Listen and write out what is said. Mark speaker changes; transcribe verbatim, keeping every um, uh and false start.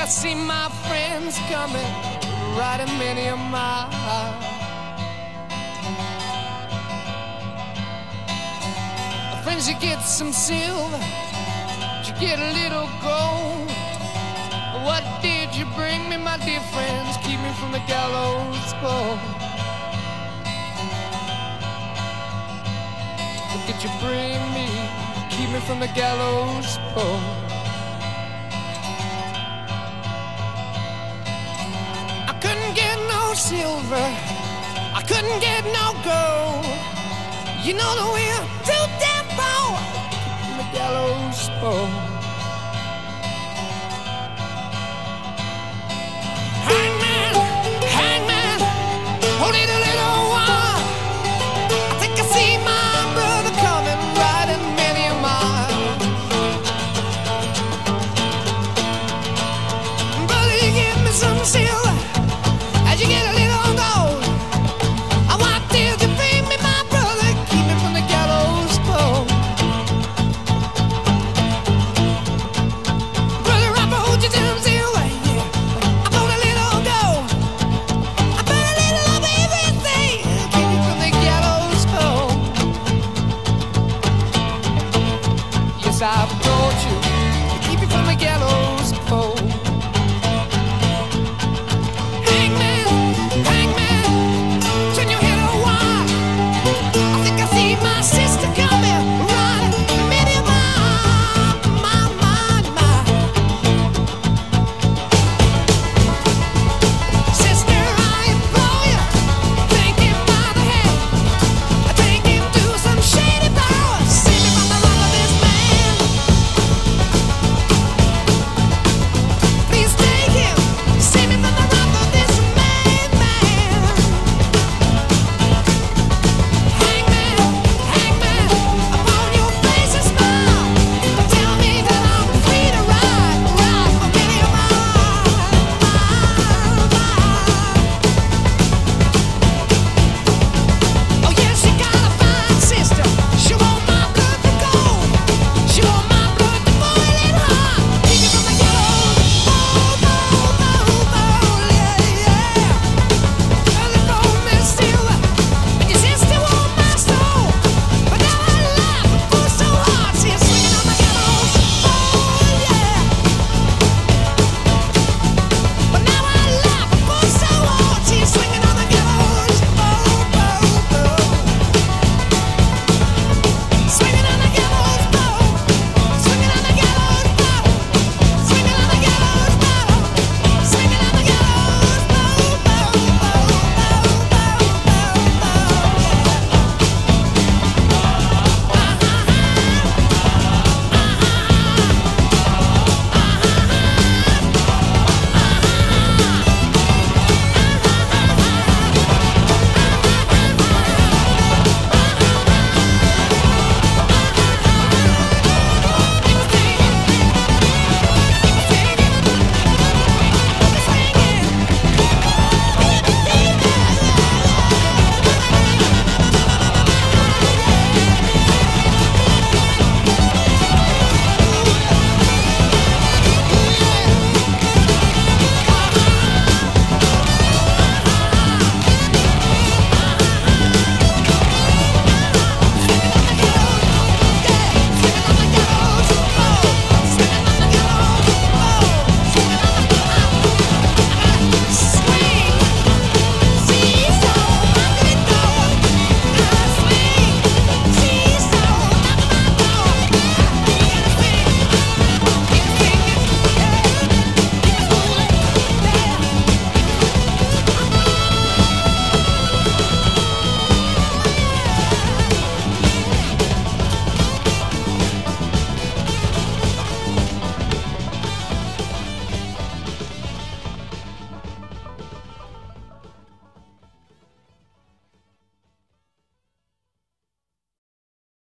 Speaker 1: I see my friends coming, riding many a mile. Friends, you get some silver, you get a little gold. What did you bring me, my dear friends? Keep me from the gallows pole. What did you bring me? Keep me from the gallows pole. I couldn't get no silver, I couldn't get no gold. You know that we're too damn poor from the gallows pole.